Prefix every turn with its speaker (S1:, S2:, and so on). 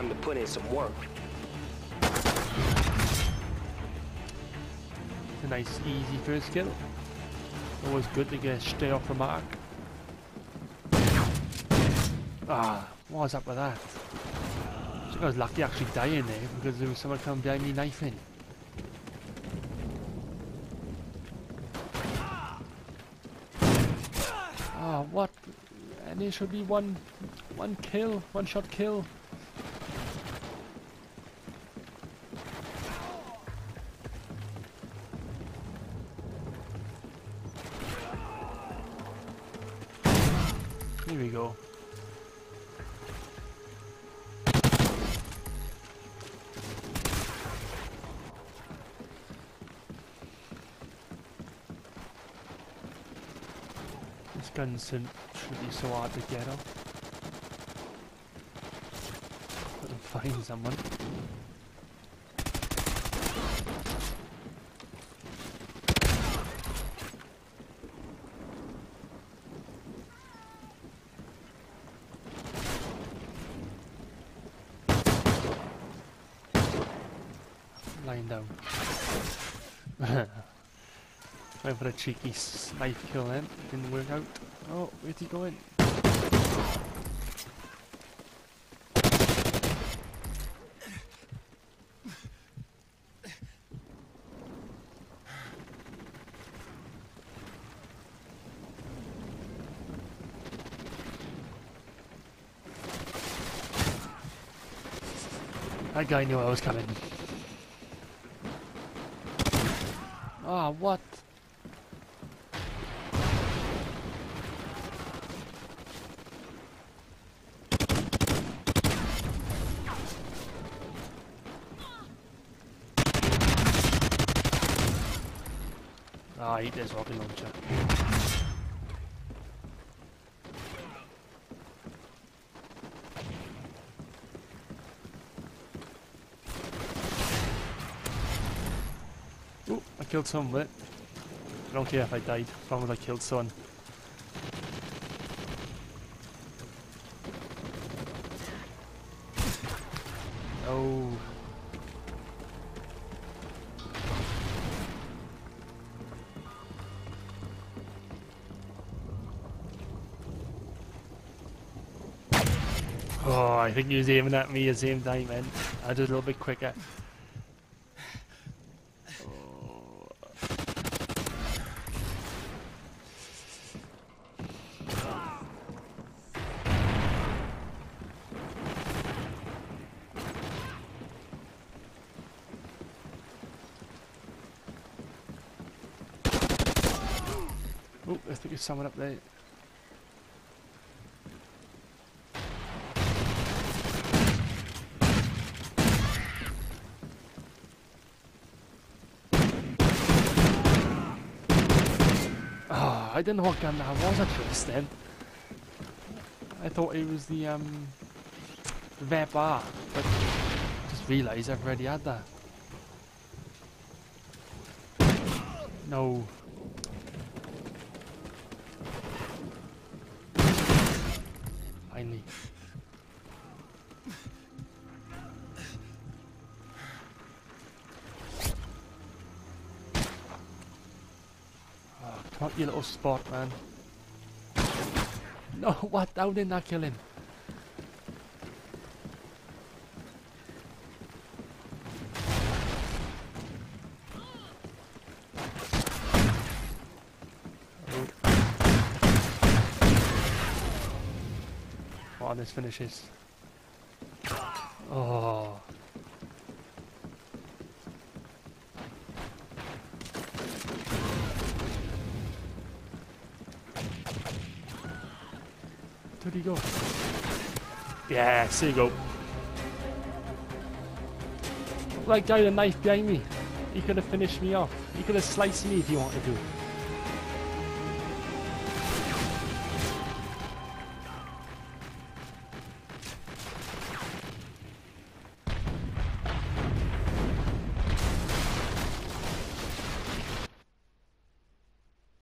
S1: him to put in some work.
S2: It's a nice, easy first kill. Always good to get straight off the mark. Ah, what was up with that? I think I was lucky actually dying there because there was someone coming behind me knifing. Ah, what? And there should be one kill, one shot kill. Here we go. This gun shouldn't be so hard to get off. Let them find someone. Lying down. Went for a cheeky knife kill then. Didn't work out. Oh, where's he going? That guy knew I was coming. Ah, what? Ah, I eat this rocket launcher. Ooh, I killed some of it. I don't care if I died, as long as I killed someone. No. Oh, I think he was aiming at me at the same time, man. I did a little bit quicker. Oh, I think there's someone up there. Oh, I didn't know what gun that was at first then. I thought it was the VEPR, but I just realised I've already had that. No. Finally. Oh, come on, you little spot, man. No, what? How did that kill him? Oh, this finishes. Oh. Where'd he go? Yeah, there you go. That guy with a knife behind me. He could have finished me off. He could have sliced me if he wanted to.